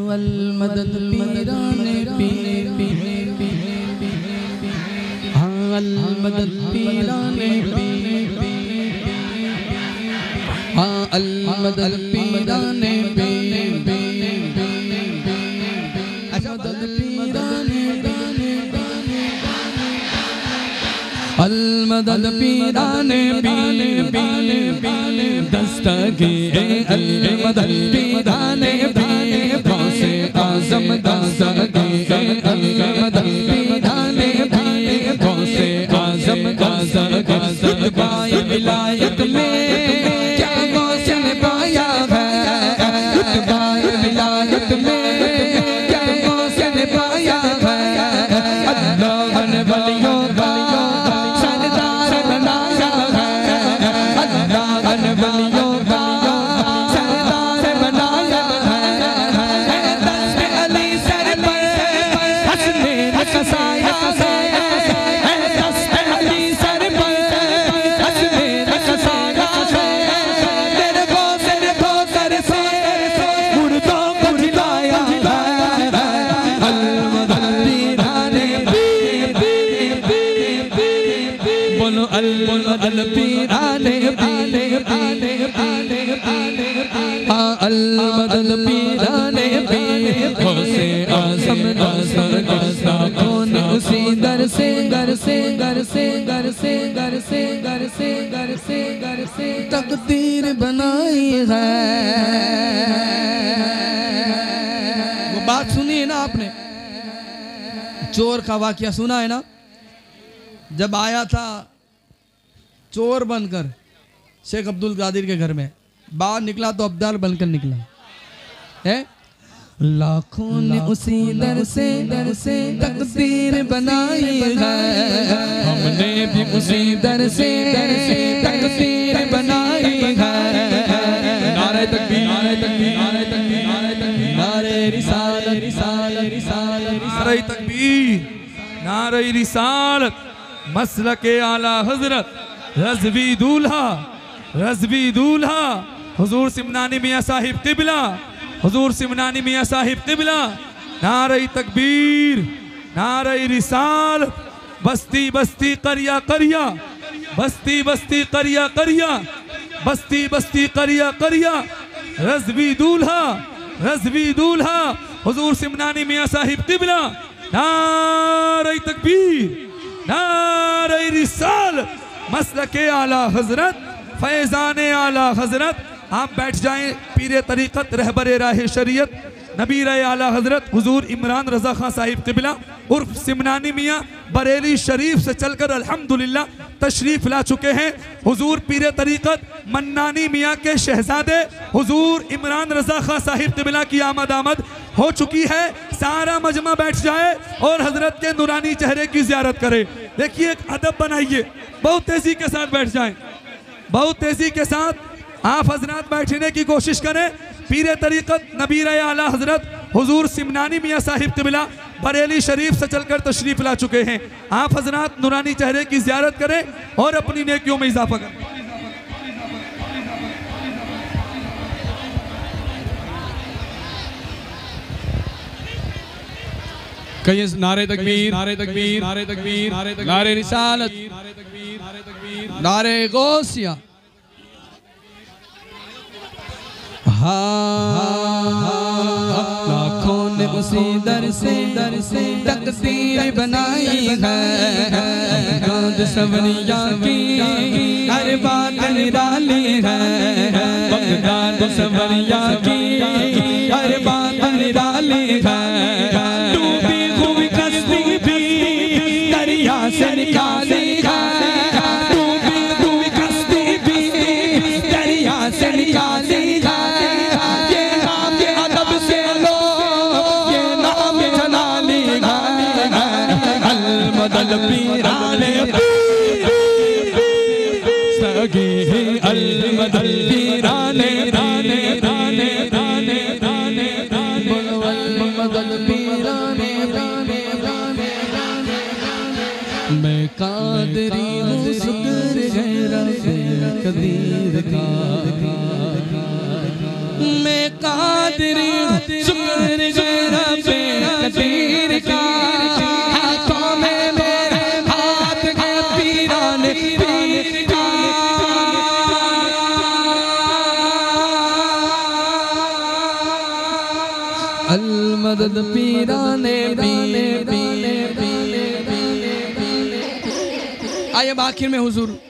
अल मदद पीराने पी हाँ अल मदद पीराने हाँ अल मदद पीराने अल मदद पीराने दस्तगी अल मदद पीराने गौसे आज़म दस्तगी अल मदद पीराने गौसे आज़म दस्तगी पाए विलायत में क्या गौसे ने पाया है पाए विलायत में क्या गौसे ने पाया है अल्लाह ने वलियों अल पीराने अल मदद पीराने गौसे आज़म कौन उसी दर से तकदीर बनाई है। वो बात सुनी है ना आपने, चोर का वाकया सुना है ना। जब आया था चोर बनकर शेख अब्दुल कादिर के घर में, बाहर निकला तो अब्दाल बनकर निकला है। लाखों ने उसी दर से तकदीर बनाई है, हमने भी उसी दर से तकदीर बनाई है। नारे तकबीर नारे तकबीर नारे तकबीर नारे तकबीर नारे रिसालत रिसालत रिसालत नारे तकबीर नारे रिसालत मसलके आला हजरत रज़वी दूल्हा हुजूर सिमनानी मियाँ साहिब क़िबला, हुजूर सिमनानी मियाँ साहिब क़िबला। नारे तकबीर नारे रिसालत बस्ती बस्ती करिया करिया बस्ती बस्ती करिया करिया बस्ती बस्ती करिया करिया रज़वी दूल्हा हुजूर सिमनानी मियाँ साहिब क़िबला। नारे तकबीर नारे रिसालत मसलके आला हजरत फैज़ाने आला हजरत। आप बैठ जाएं। पीरे तरीक़त रहबरे राह शरीयत नबीर आला हजरत हुजूर इमरान रज़ा खां साहिब क़िबला उर्फ सिमनानी मियाँ बरेली शरीफ से चलकर अल्हम्दुलिल्लाह तशरीफ़ ला चुके हैं। हुजूर पीरे तरीक़त मन्नानी मियाँ के शहज़ादे हुजूर इमरान रज़ा खां साहिब क़िबला की आमद हो चुकी है। सारा मजमा बैठ जाए और हजरत के नूरानी चेहरे की ज़ियारत करे। देखिए एक अदब बनाइए, बहुत तेज़ी के साथ बैठ जाएं, बहुत तेज़ी के साथ आप हजरत बैठने की कोशिश करें। पीरे तरीक़त नबीर आला हजरत हुजूर सिमनानी मियाँ साहिब क़िबला बरेली शरीफ से चलकर तशरीफ़ ला चुके हैं। आप हजरत नूरानी चेहरे की ज़ियारत करें और अपनी नेकियों में इजाफा करें। कहिए नारे तकबीर नारे तकबीर नारे तकबीर नारे रिसालत नारे गौसिया। लाखों ने उसी दर से तकदीर बनाई है, गांध सवरिया की हर बात निराली है, गांध सवरिया की हर बात निराली है। डूबी हुई कश्ती भी दरिया से निकाली है, डूबी हुई कश्ती भी दरिया से निकाली है। अल पीराने सगे अल मदद पीराने राने राने राने राने अल मदद पीराने राने राने मैं कादरी हूँ शुक्र है रब कदीर का, मैं कादरी हूँ शुक्र है अलमदद पीराने पीने। आइए आखिर में हुजूर